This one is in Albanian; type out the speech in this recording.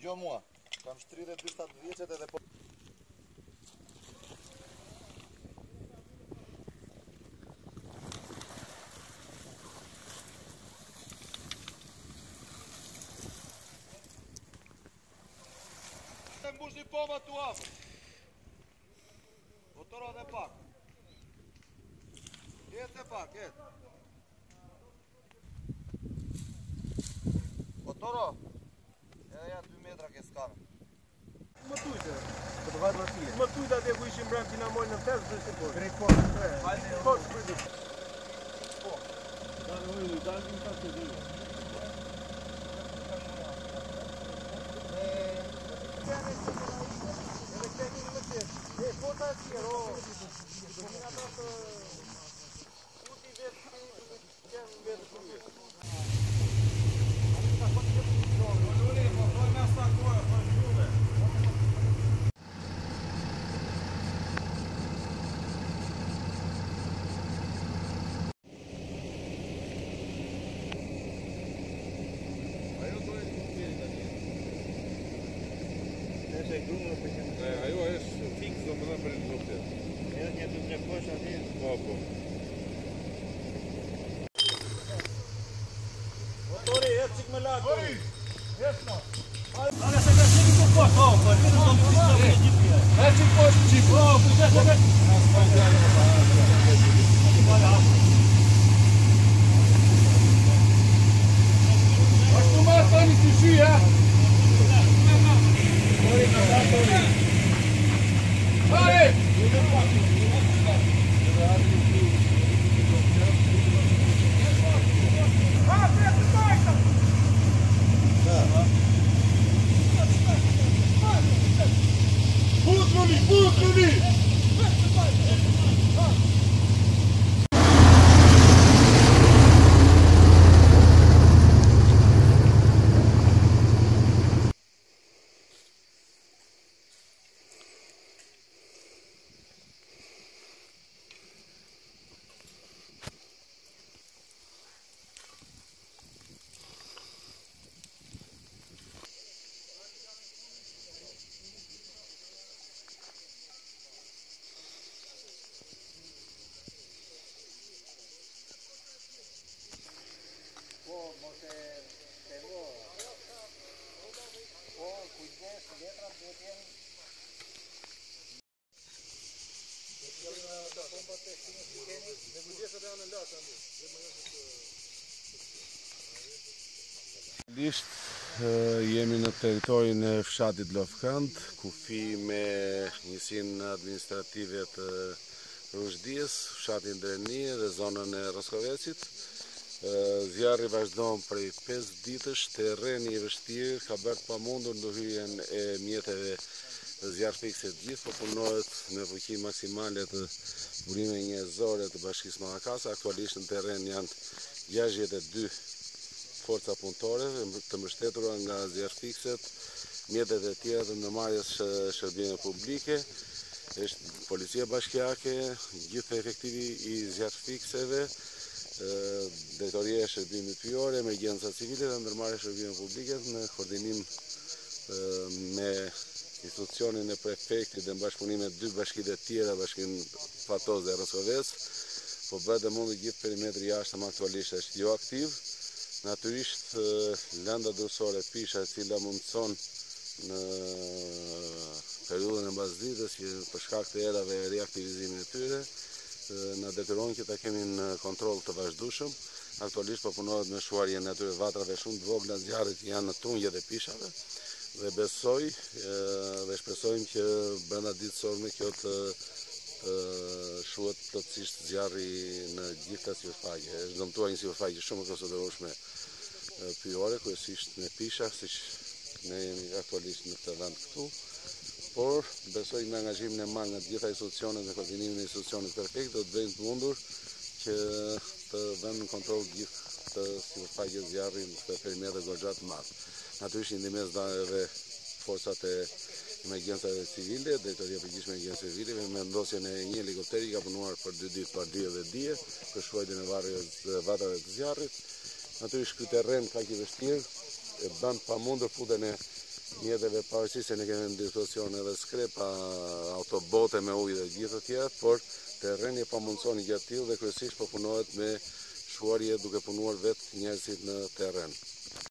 dëgjo mua. Kam shtrirë 47 vjeçet edhe po... Mbushi poma tu afër. Motoro dhe pak. Jetë pak, jetë. Motoro. Edhe ja 2 metra ke skame. Më tujte. Po të vajtë vërtije. Më tujte atje ku ishim brem që na mojnë në test dhe si po. Drejt poshtë. Hajde poshtë për ditë. Po. Dalë ujë, dalë një pas të dhjë. Ajo është fiks do më dhe për helikopter. Edhe një të tre poshtë atje. Po. Motori, jetë qik me lakë. Jetë no. Ale se ka qenë po poshtë. Po, vetëm do të pisë në gjithë. E që poshtë qip. Po, se ka. Ashtu ma tani si shi, ha? Hajde! Putnuli! Jemi në teritorin e fshatit Lofkënd, kufi me njësinë administrative të Rushdies, fshatin Dreni dhe zonën e Roskovecit. Zjarri vazhdon prej 5 ditësh, terreni i vështirë, ka bërë pamundur ndërhyrjen e mjeteve zjarr fikse të gjithë, po punohet me fuqi maksimale të burime njerëzore të Bashkisë Malakasa. Aktualisht në terren janë 62 forca punëtore të mbështetura nga zjarr fikset, mjetet e tjera të ndërmarrjes shërbime publike, është policia bashkiake, gjithë efektivi i zjarr fikseve, drejtoria e shërbimit pyjor, emergjenca civile dhe ndërmarrja e shërbime publike në koordinim me institucionin e prefektit dhe në bashkëpunim me 2 bashkitë e tjera, bashkinë Fatoz dhe Roskovec, po bëhet dhe mundu gjithë perimetri jashtëm aktualisht është jo aktiv. Natyrisht, lënda dorësore pisha e cila mundson në periudhën e mbasditës për shkak të erave e reaktivizimin e tyre, na detyron që ta kemi në kontroll të vazhdueshëm. Aktualisht po punohet me shuarjen e atyre vatrave shumë të vogla zjarrit që janë në tungjet e pishave dhe besoj dhe shpresojmë që brenda ditësorme kjo të shuhet plotësisht zjarri në gjitha sipërfaqe. Është dëmtuar një sipërfaqe shumë e konsiderueshme pyjore, kryesisht në pisha, siç ne jemi aktualisht në këtë vend këtu, por besoj me angazhimin e madh nga të gjitha institucionet dhe koordinimin e institucionit perfekt do të bëjmë të mundur që të vënë në kontroll gjithë të sipërfaqe zjarri në këtë perimetër goxha të madh. Natyrisht ndihmes edhe forcat e emergjencave civile, drejtoria e përgjithshme e emergjencave civile, me vendosjen e një helikopteri ka punuar për 2 ditë par dije dhe dije për shfuarjen e vatrave të zjarrit. Natyrisht ky terren kaq i vështirë e bën pamundur futjen e mjeteve pavarësisht se ne kemi në dispozicion edhe skrepa, autobote me ujë dhe gjithë të tjerat, por terreni pa mundëson gjatë tillë dhe kryesisht po punohet me shuarje duke punuar vetë njerëzit në terren.